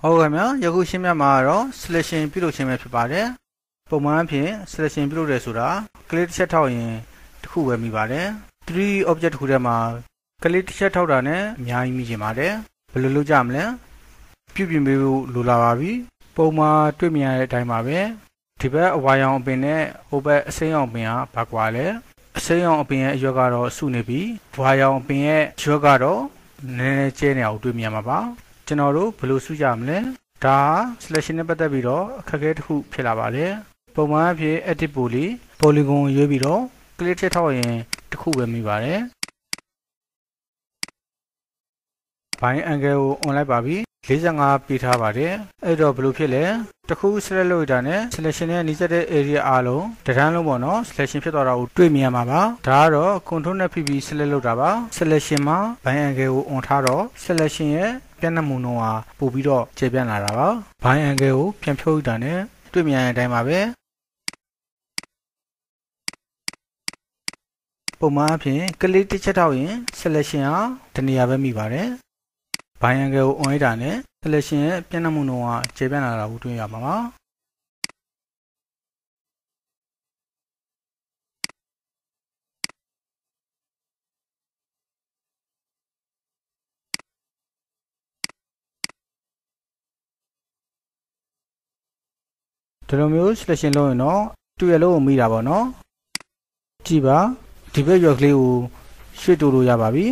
ဟုတ်ကဲ့ဗျာယခုရှင်းပြမှာတော့ selection ပြုလုပ်ခြင်းပဲဖြစ်ပါတယ်ပုံမှန်အဖြစ် selection ပြုလုပ်တယ်ဆိုတာကလစ်တစ်ချက်ထောက်ရင်တစ်ခုပဲမိပါတယ် 3 object တစ်ခုထဲမှာကလစ်တစ်ချက်ထောက်တာနဲ့အများကြီးမိကျင်ပါတယ်ဘယ်လိုလုပ်ကြမလဲပြုပြင်ပေးဖို့လိုလာပါပြီပုံမှန်တွေ့မြင်ရတဲ့အတိုင်းပါပဲဒီဘက်အဝါရောင်အပင်နဲ့ဟိုဘက်အစိမ်းရောင်အပင်ကဘာကွာလဲအစိမ်းရောင်အပင်ရဲ့အရွက်ကတော့စုနေပြီးဝါရောင်အပင်ရဲ့ရွက်ကတော့နည်းနည်းကျဲနေအောင်တွေ့မြင်မှာပါကျွန်တော်တို့ဘယ်လိုစုကြမလဲဒါ selection နဲ့ပတ်သက်ပြီးတော့အခက်အခဲတစ်ခုဖြစ်လာပါတယ်ပုံမှန်အဖြစ် edit polygon ရွေးပြီးတော့ click ထည့်ထောက်ရင်တစ်ခုပဲမိပါတယ် bind angle ကို on လိုက်ပါပြီ45ပေးထားပါတယ်အဲ့တော့ဘယ်လိုဖြစ်လဲတစ်ခု select လုပ်ရတာနဲ့ selection နဲ့နှိစက်တဲ့ area အားလုံးတန်းလုံးပေါ့နော် selection ဖြစ်သွားတာကိုတွေ့မြင်ရမှာပါဒါကတော့ control နဲ့ဖိပြီး select လုပ်တာပါ selection မှာ bind angle ကို on ထားတော့ selection ရဲ့ပြန့်နှံ့မှုနှုန်းဟာပို့ပြီးတော့ကျေပြန့်လာတာပါ bind angle ကိုပြန်ဖြုတ်ရတာနဲ့တွေ့မြင်ရတဲ့အတိုင်းပါပဲပုံမှန်အဖြစ် click တစ်ချက်ထောက်ရင် selection ဟာတနေရာပဲမိပါတယ်bind angle ကို on ရတာနဲ့ selection ရဲ့ပြန့်နှံ့မှုနှုန်းဟာကျေပြန့်လာတာကိုတွေ့ရမှာပါဒီလိုမျိုး selection လုပ်ရင်တော့တူရလုံးကိုမိတာပေါ့နော်ကြည့်ပါဒီဘက်ရွက်ကလေးကိုရွှေ့တိုးလို့ရပါပြီ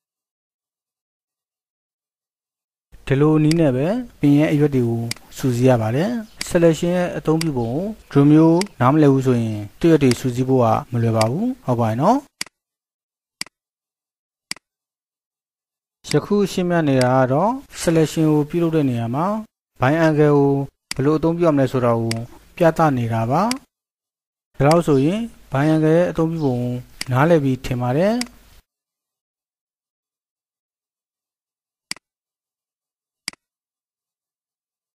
ဒီလိုနည်းနဲ့ပဲပင်ရဲ့အရွက်တွေကိုစူးစီးရပါတယ် selection ရဲ့အသုံးပြုပုံကိုဒီမျိုးနားမလည်ဘူးဆိုရင်တရွက်တွေစူးစီးဖို့ကမလွယ်ပါဘူးဟုတ်ပါရဲ့နော်ယခုရှင်းပြနေတာကတော့ selection ကိုပြုလုပ်တဲ့နေရာမှာ bind angle ကိုဘယ်လိုအသုံးပြုရမလဲဆိုတာကိုပြသနေတာပါဒါလို့ဆိုရင် bind angle ရဲ့အသုံးပြုပုံနားလည်ပြီးထင်ပါတယ်